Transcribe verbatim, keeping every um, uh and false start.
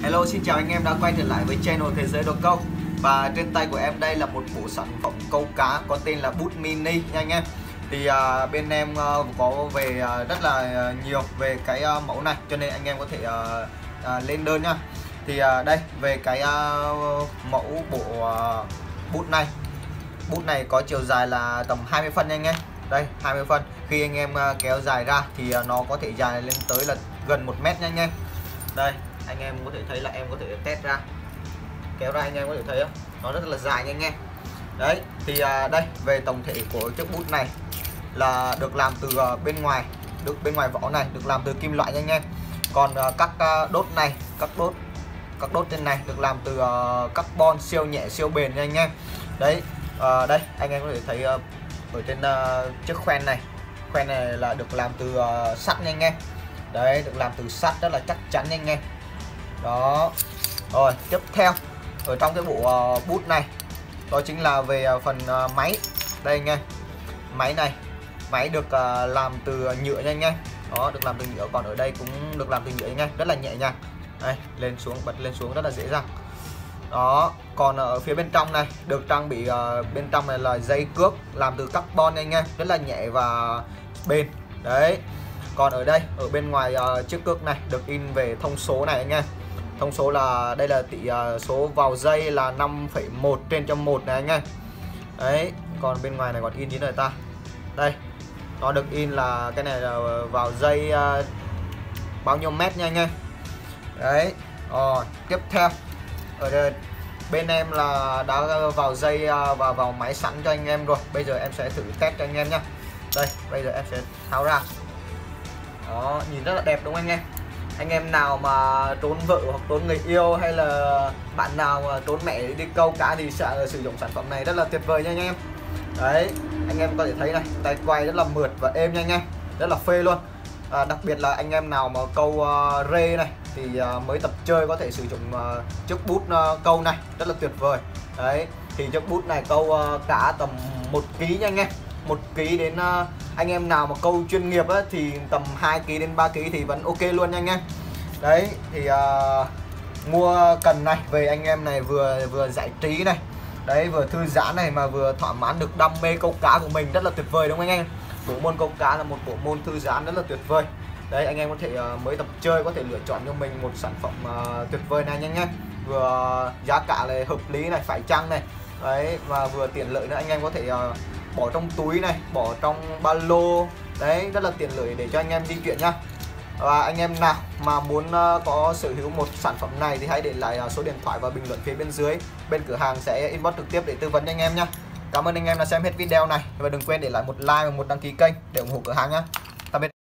Hello, xin chào anh em đã quay trở lại với channel Thế giới đồ câu. Và trên tay của em đây là một bộ sản phẩm câu cá có tên là bút mini nha anh em. Thì uh, bên em uh, có về uh, rất là nhiều về cái uh, mẫu này, cho nên anh em có thể uh, uh, lên đơn nhá. Thì uh, đây về cái uh, mẫu bộ uh, bút này. Bút này có chiều dài là tầm hai mươi phân nha anh em. Đây, hai mươi phân. Khi anh em uh, kéo dài ra thì uh, nó có thể dài lên tới là gần một mét nha anh em. Đây, anh em có thể thấy là em có thể test ra, kéo ra anh em có thể thấy không, nó rất là dài nha anh em. Đấy thì à, đây về tổng thể của chiếc bút này là được làm từ à, bên ngoài, được bên ngoài vỏ này được làm từ kim loại nha anh em. Còn à, các à, đốt này, các đốt các đốt trên này được làm từ à, carbon siêu nhẹ siêu bền nha anh em. Đấy à, đây anh em có thể thấy à, ở trên à, chiếc khoen này, khoen này là được làm từ à, sắt nha anh em. Đấy, được làm từ sắt rất là chắc chắn nha anh em. Đó. Rồi, tiếp theo ở trong cái bộ uh, bút này đó chính là về uh, phần uh, máy. Đây anh em. Máy này, máy được uh, làm từ nhựa nha anh em. Đó, được làm từ nhựa, còn ở đây cũng được làm từ nhựa anh em, rất là nhẹ nhàng. Đây, lên xuống, bật lên xuống rất là dễ dàng. Đó, còn ở phía bên trong này được trang bị uh, bên trong này là dây cước làm từ carbon nha anh em, rất là nhẹ và bền. Đấy. Còn ở đây, ở bên ngoài uh, chiếc cước này được in về thông số này anh em. Thông số là đây là tỷ uh, số vào dây là năm phẩy một trên cho một này anh em. Đấy, còn bên ngoài này còn in gì nữa ta? Đây. Nó được in là cái này là vào dây uh, bao nhiêu mét nha anh em. Đấy. Rồi, tiếp theo ở đây bên em là đã vào dây uh, và vào máy sẵn cho anh em rồi. Bây giờ em sẽ thử test cho anh em nhá. Đây, bây giờ em sẽ tháo ra. Đó, nhìn rất là đẹp đúng không anh em? Anh em nào mà trốn vợ hoặc trốn người yêu, hay là bạn nào mà trốn mẹ đi câu cá thì sẽ sử dụng sản phẩm này rất là tuyệt vời nha anh em. Đấy, anh em có thể thấy này, tay quay rất là mượt và êm nha anh em, rất là phê luôn. À, đặc biệt là anh em nào mà câu uh, rê này thì uh, mới tập chơi có thể sử dụng uh, chiếc bút uh, câu này rất là tuyệt vời. Đấy, thì chiếc bút này câu uh, cá tầm một ký nha anh em. một ký đến uh, anh em nào mà câu chuyên nghiệp á, thì tầm hai ký đến ba ký thì vẫn ok luôn nha anh em. Đấy thì uh, mua cần này về anh em này vừa vừa giải trí này, đấy vừa thư giãn này, mà vừa thỏa mãn được đam mê câu cá của mình, rất là tuyệt vời đúng không anh em? Bộ môn câu cá là một bộ môn thư giãn rất là tuyệt vời. Đấy, anh em có thể uh, mới tập chơi có thể lựa chọn cho mình một sản phẩm uh, tuyệt vời này nha anh em. Vừa uh, giá cả này hợp lý này, phải chăng này, đấy, và vừa tiện lợi nữa. Anh em có thể uh, bỏ trong túi này, bỏ trong ba lô, đấy, rất là tiện lợi để cho anh em di chuyển nhá. Và anh em nào mà muốn uh, có sở hữu một sản phẩm này thì hãy để lại uh, số điện thoại và bình luận phía bên dưới, bên cửa hàng sẽ inbox trực tiếp để tư vấn cho anh em nhé. Cảm ơn anh em đã xem hết video này và đừng quên để lại một like và một đăng ký kênh để ủng hộ cửa hàng nhé. Tạm biệt.